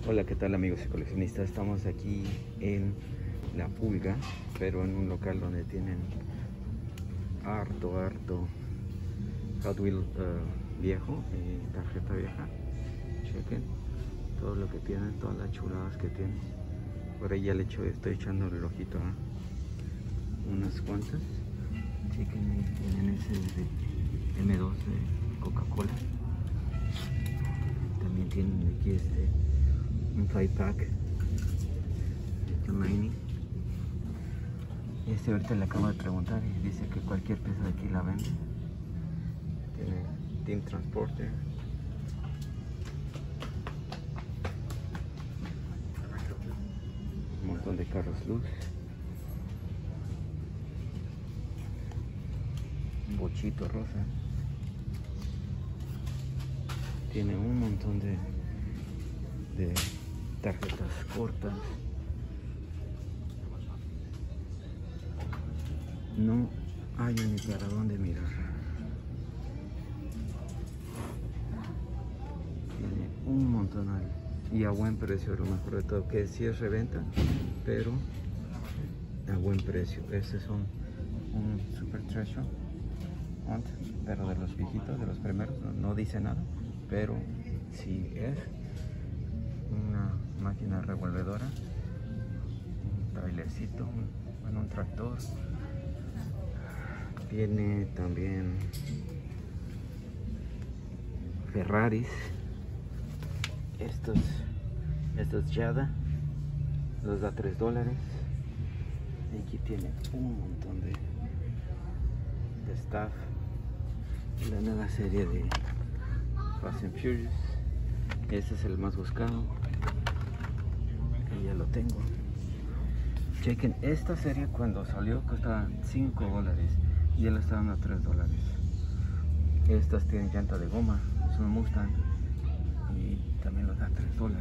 Hola, ¿qué tal amigos y coleccionistas? Estamos aquí en La Pulga, pero en un local donde tienen harto Hot Wheels viejo y tarjeta vieja. Chequen todo lo que tienen, todas las chuladas que tienen. Por ahí ya estoy echando el ojito a unas cuantas. Chequen, ahí tienen ese de M2 de Coca-Cola. También tienen aquí un 5-pack de Mining. Ahorita le acabo de preguntar y dice que cualquier pieza de aquí la vende. Tiene Team Transporter. Un montón de carros luz. Un bochito rosa. Tiene un montón de tarjetas cortas. No hay ni para dónde mirar. Tiene un montón y a buen precio, lo mejor de todo, que sí es reventa, pero a buen precio. Este es un Super Treasure Hunt, pero de los viejitos, de los primeros. No dice nada, pero sí es una máquina revolvedora, un trailercito, un tractor. Tiene también Ferraris. Estos Jada los da $3. Y aquí tiene un montón de staff. La nueva serie de Fast and Furious. Este es el más buscado. Y ya lo tengo. Chequen, esta serie cuando salió costaba $5 y él está dando $3. Estas tienen llanta de goma, es un Mustang y también los da $3.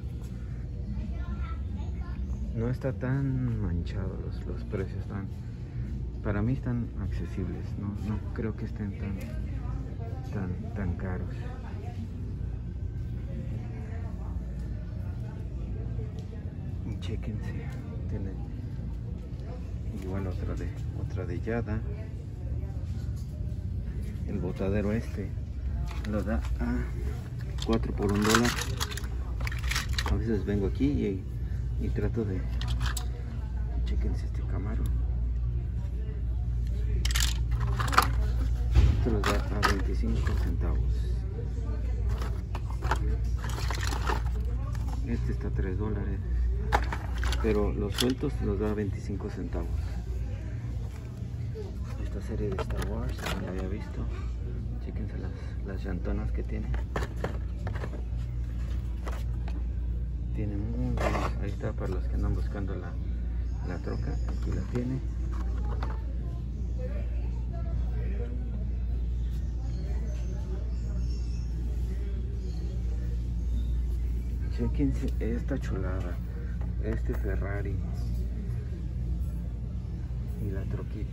No está tan manchado, los precios para mí están accesibles. No creo que estén tan caros. Y chequense, tiene igual otra de Jada. El botadero lo da a 4 por $1. A veces vengo aquí y trato de... Chequense este Camaro. Esto los da a 25 centavos. Este está a $3, pero los sueltos los da a 25 centavos. Esta serie de Star Wars, no la había visto. Chéquense las llantonas que tiene. Tiene muy buenas. Ahí está para los que andan buscando la troca. Aquí la tiene. Chéquense esta chulada. Este Ferrari. Y la troquita.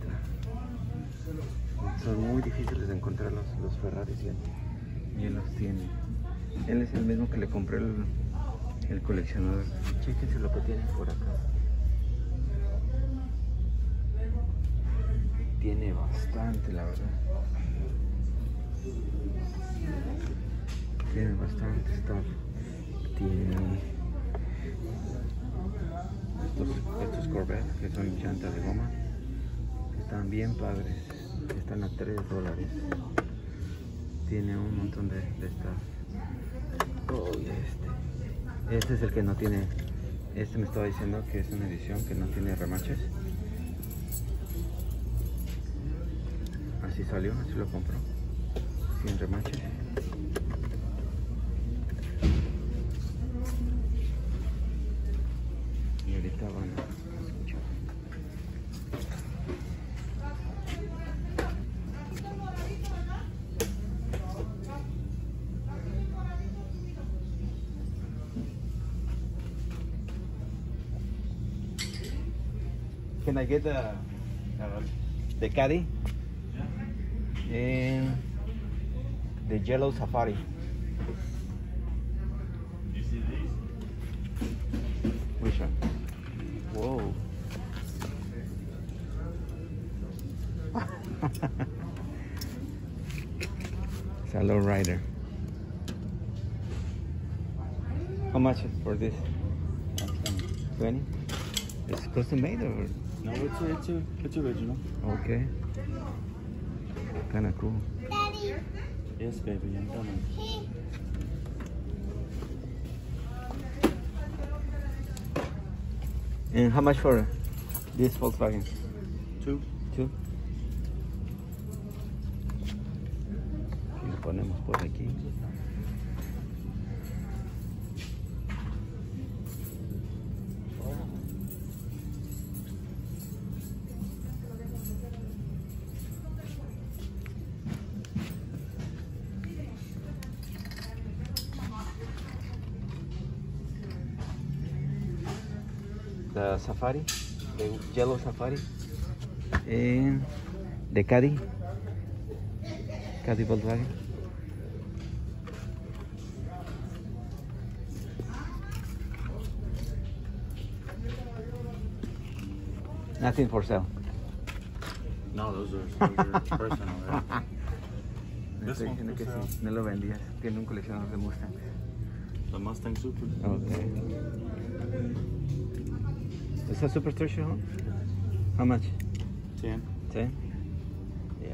Son muy difíciles de encontrar los Ferraris y él los tiene. Él es el mismo que le compré el coleccionador. Chéquense lo que tiene por acá. Tiene bastante, la verdad. Tiene bastante stuff. Tiene estos Corvette que son llanta de goma. Están bien padres. Están a $3. Tiene un montón de stuff. Oh, este es el que no tiene. Me estaba diciendo que es una edición que no tiene remaches. Así salió, así lo compró, sin remaches. Y ahorita van a escuchar. Can I get the caddy? And the yellow Safari. You see these? one. Whoa. It's a low rider. How much for this? 20? It's custom made or? No, it's original. Okay. Kinda cool. Daddy, Yes, baby, I'm coming. he And how much for this Volkswagen? 2. 2. Y lo ponemos por aquí. The Safari, the yellow Safari, and the Caddy Volkswagen. Nothing for sale. No, those are personal, right? Me This estoy one diciendo for que sale. sí, no lo vendías. Tiene un coleccionador de Mustang. The Mustang Super. Okay. Is that Super Treasure, huh? How much? 10. 10? Yeah.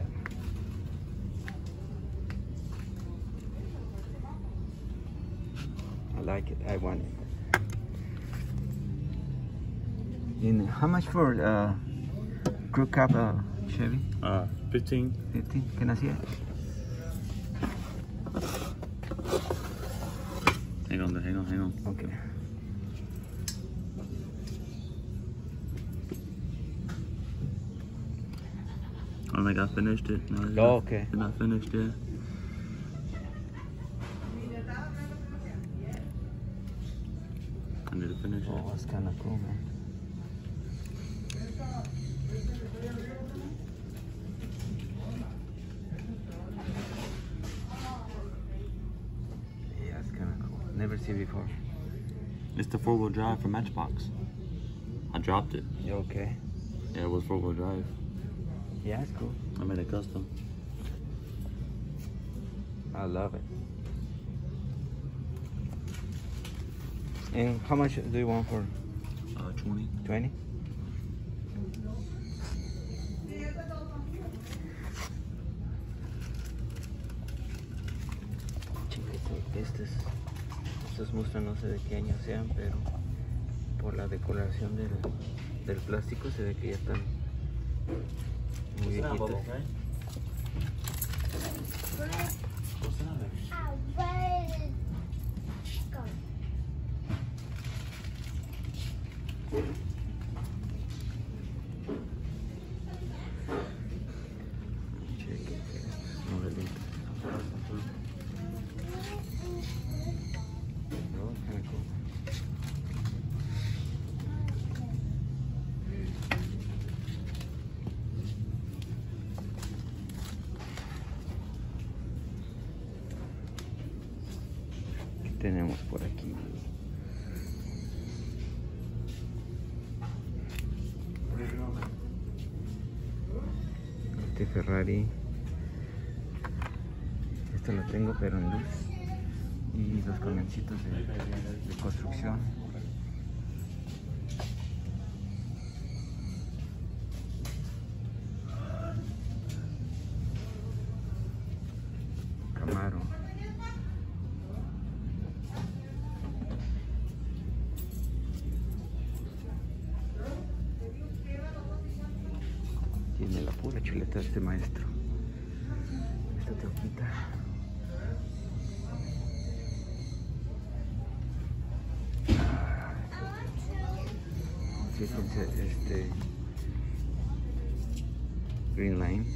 I like it. I want it. And how much for crew cab Chevy? 15. 15? Can I see it? Hang on. Okay. I don't think I finished it. No, Oh, okay. Did not finished yet. I need to finish it. Oh, that's kind of cool, man. Yeah, it's kind of cool. Never seen before. It's the 4-wheel drive from Matchbox. I dropped it. You okay? Yeah, it was 4-wheel drive. Yeah, it's cool. I made it custom. I love it. And how much do you want for 20. 20? Chéquete, estos Mustang no sé de qué año sean, pero por la decoración del plástico se ve que ya están muy viejitos. where did it go? Chéquete estos modelitos. Oh, kinda cool. ¿Qué tenemos por aquí? Este Ferrari, este lo tengo pero en luz, y los camioncitos de construcción. Camaro. Tiene la pura chuleta este maestro. Esta troquita. Fíjense, Green Line.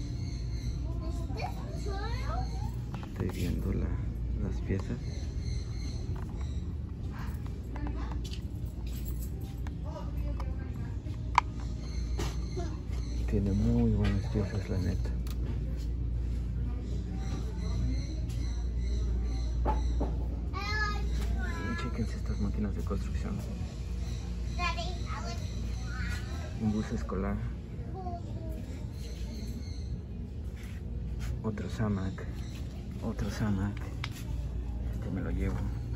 Estoy viendo las piezas. Tiene muy buenas piezas, la neta. Y chéquense estas máquinas de construcción. Un bus escolar. Otro Samac. Otro Samac. Este me lo llevo.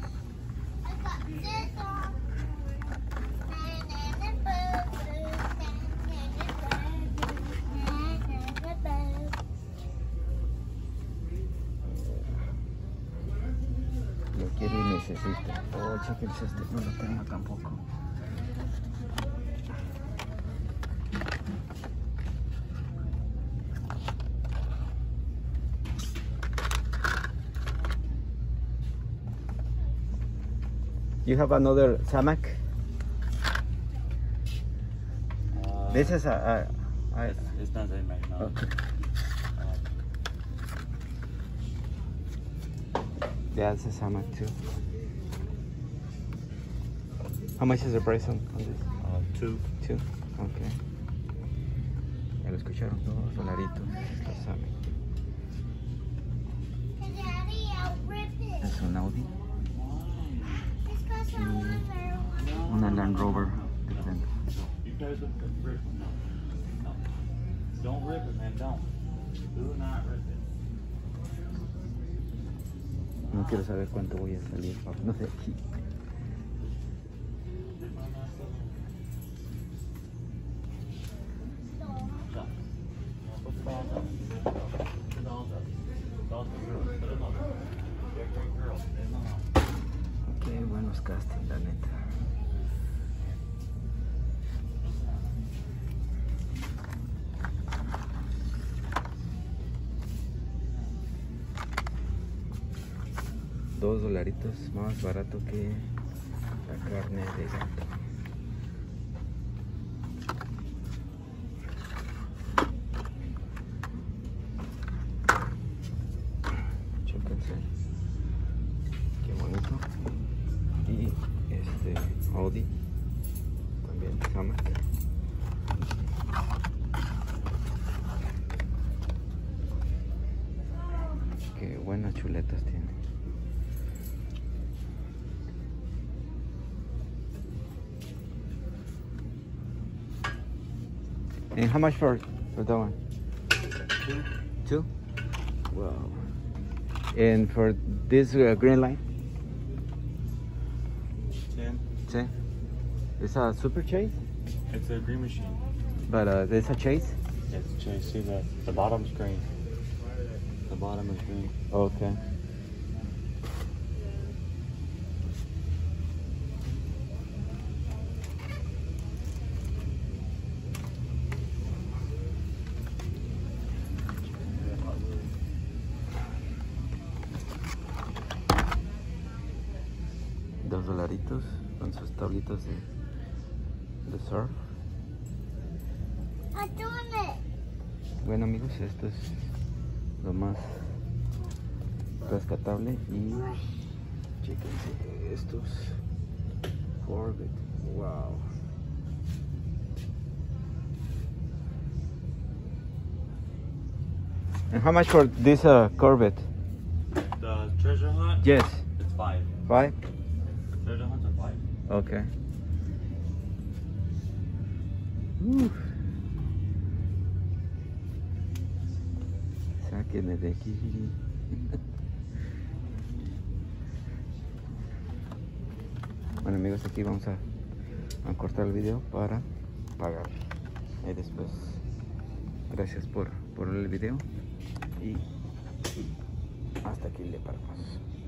Lo quiero y necesito. Oh, chequense este. No lo tengo tampoco. You have another Samac? This is It's not in right now. Okay. Yeah, it's a Samac too. How much is the price on this? 2. Two? Okay. Ya lo escucharon, $2 los Samac. Daddy, I'll rip it. Es un Audi. It's got some other one. Una Land Rover de frente. You guys don't rip it. No. Don't rip it, man. Don't. Do not rip it. No quiero saber cuánto voy a salir, no de aquí. Ok, buenos castings, la neta. $2 más barato que la carne de gato. Chéquense, qué bonito. Y este Audi también, Samac. Qué buenas chuletas tiene. And how much for that one? 2. 2? Wow. And for this green line? 10. 10. It's a super chase, It's a green machine. but it's a chase? It's chase. See the bottom's green. The bottom is green. Okay. $2 con sus tablitas de surf. I'm doing it. Bueno amigos, esto es lo más rescatable y chequense estos Corvette. Wow. And how much for this Corvette? The treasure hunt? Yes. It's 5. 5? Treasure hunts are 5. Okay. Sáquenme de aquí. Bueno amigos, aquí vamos a cortar el video para pagar. Y después, gracias por el video y hasta aquí le paramos.